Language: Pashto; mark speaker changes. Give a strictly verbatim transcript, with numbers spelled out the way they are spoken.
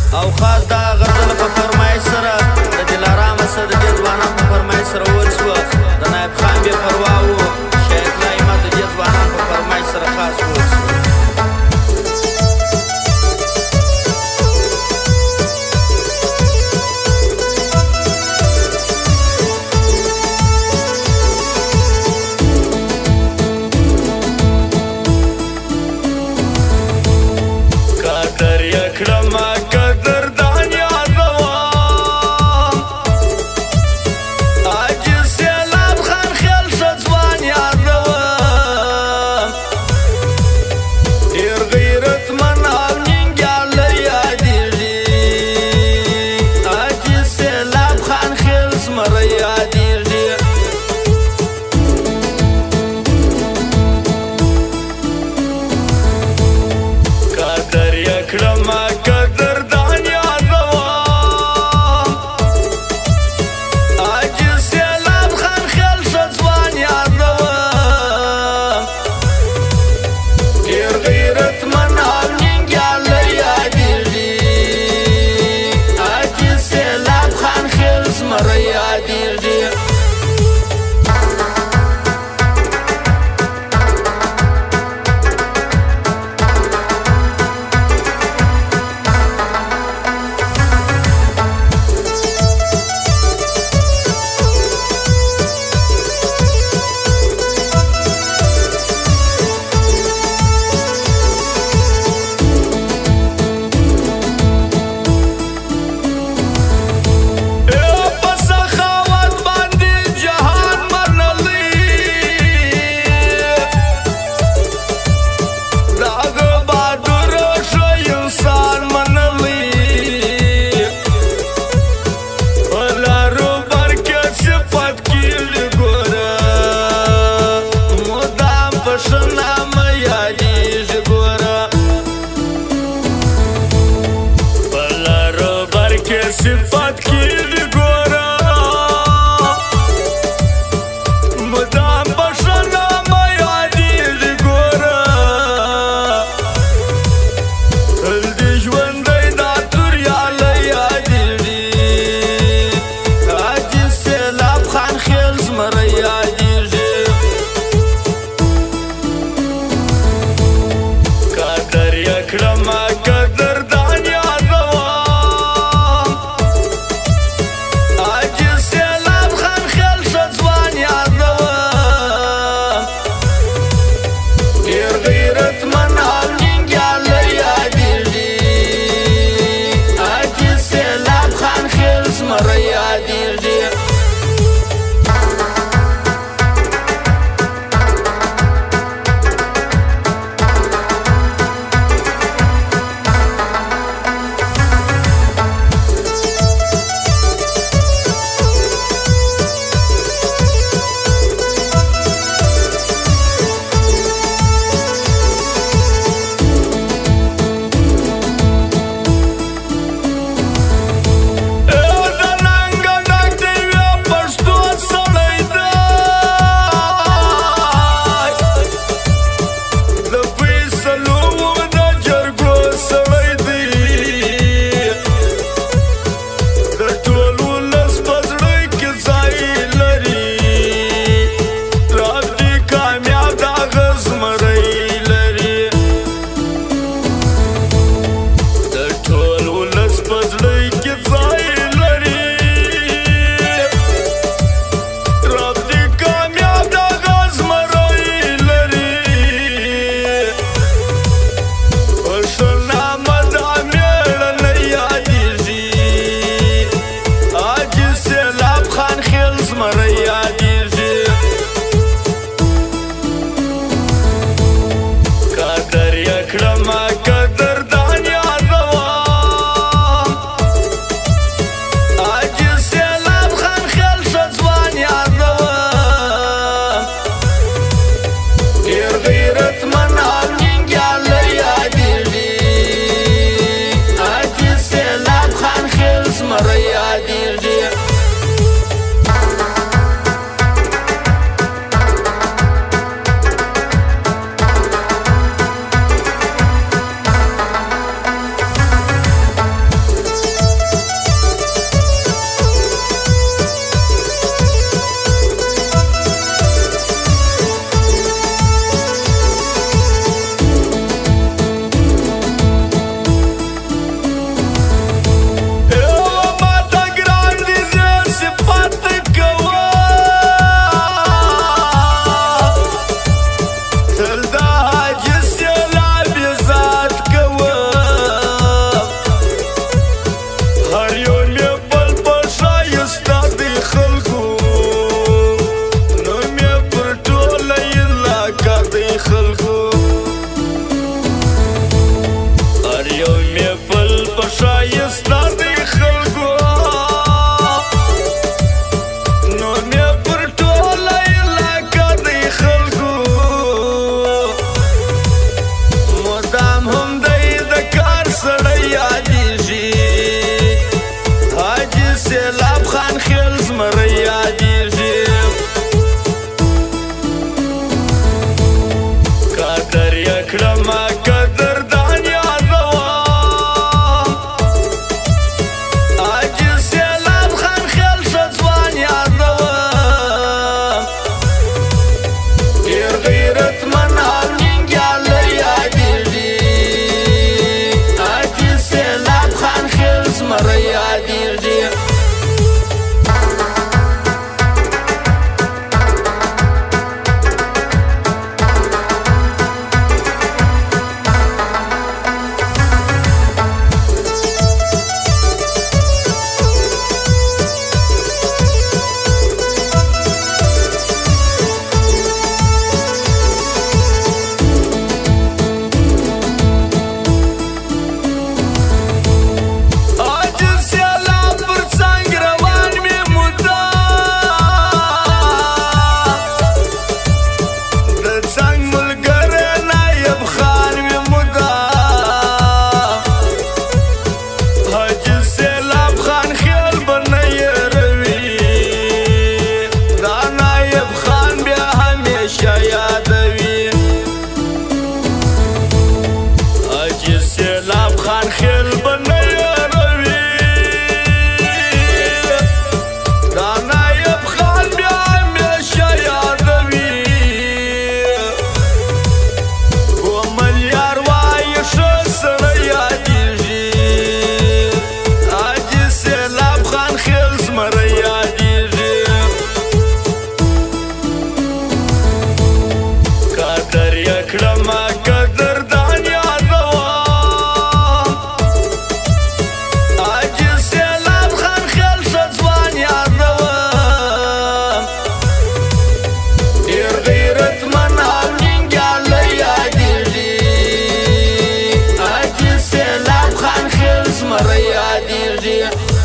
Speaker 1: او خاص دا غزل په فرمایش سره د دلارام سره د دې ځوانانو په فرمایش سره وویل شوه د نایب خان بې پروا و شهید نایمه د دې ځوانانو په فرمایش سره خاص وویل شوه
Speaker 2: قدر
Speaker 1: تل د حاجي سیلاب ذات کوم هر یو مې بل په ښایسته دی خلکو نو مې پر ټوله علاقه دی خلکو هر یو مې بل په ښایسته دی خلکو سیلاب خان خیل زمری یادیږي قدر یې کړمه قدردان یادوم حاجي سیلاب خان خیل ښه ځوان یادوم ډېر غیرتمن او ننګیالی یادیږي حاجي سیلاب خان خیل زمری یادیږي سیلاب خان خیل بنه یاروي دا نایب خان بیا همیشه یادوي کومل یار وایي ښه سړی یادیږي حاجي سیلاب خان خیل زمری یادیږي قدر یې کړمه قدردان زمری یادیږي